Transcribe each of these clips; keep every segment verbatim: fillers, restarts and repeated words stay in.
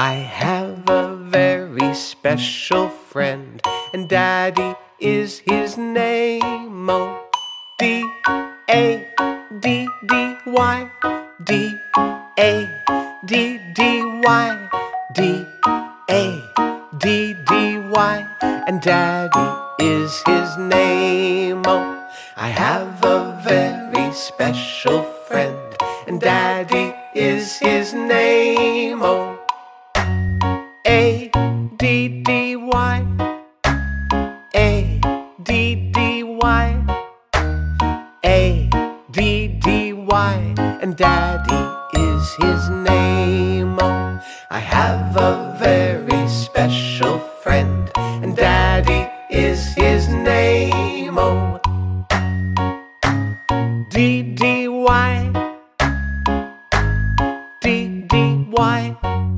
I have a very special friend, and Daddy is his name. Oh, D A D D Y, D A D D Y, D A D D Y, and Daddy is his name. Oh, I have a very special friend, and Daddy is his name. Oh, A D D Y, A D D Y, A D D Y, and Daddy is his name. Oh, I have a very special friend, and Daddy is his name. Oh, D D Y, D D Y,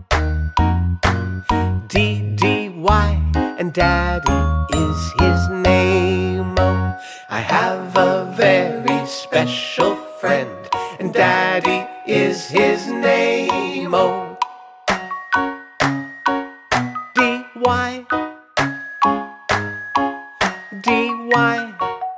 D D Y, and Daddy is his name. Oh, I have a very special friend, and Daddy is his name. Oh, D Y, D Y,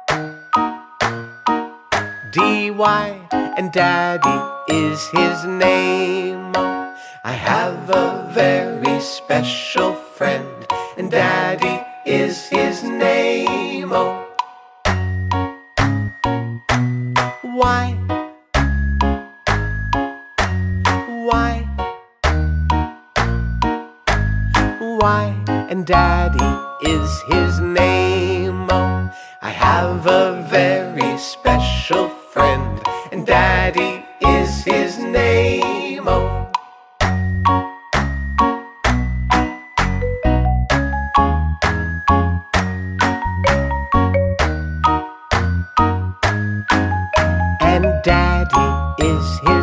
D Y, and Daddy is his name. Oh, I have a very special friend, and Daddy is his name. Oh, Y, Y, Y, and Daddy is his name. Oh, I have a very special friend, and Daddy is his name. Oh, and Daddy is his